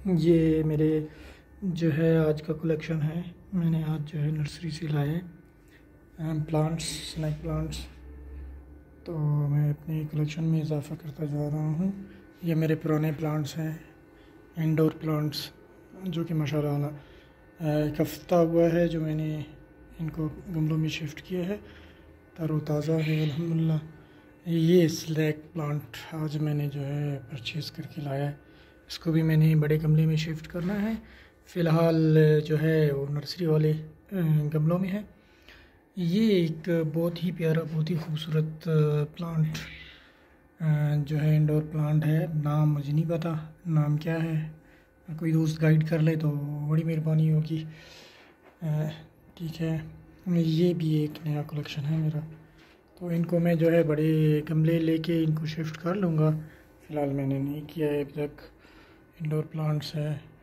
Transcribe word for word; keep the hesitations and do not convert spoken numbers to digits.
ये मेरे जो है आज का कलेक्शन है। मैंने आज जो है नर्सरी से लाए प्लांट्स, स्नैक प्लांट्स। तो मैं अपने कलेक्शन में इजाफ़ा करता जा रहा हूँ। ये मेरे पुराने प्लांट्स हैं, इंडोर प्लांट्स, जो कि माशाल्लाह एक हफ्ता हुआ है जो मैंने इनको गमलों में शिफ्ट किया है। तरोताज़ा है अल्हम्दुलिल्लाह। ये स्नैक प्लांट आज मैंने जो है परचेज़ करके लाया है। इसको भी मैंने बड़े गमले में शिफ्ट करना है। फ़िलहाल जो है वो नर्सरी वाले गमलों में है। ये एक बहुत ही प्यारा, बहुत ही खूबसूरत प्लांट जो है इंडोर प्लांट है। नाम मुझे नहीं पता नाम क्या है, कोई दोस्त गाइड कर ले तो बड़ी मेहरबानी होगी। ठीक है, ये भी एक नया कलेक्शन है मेरा। तो इनको मैं जो है बड़े गमले लेके इनको शिफ्ट कर लूँगा। फ़िलहाल मैंने नहीं किया है अभी तक। इंडोर प्लांट्स है।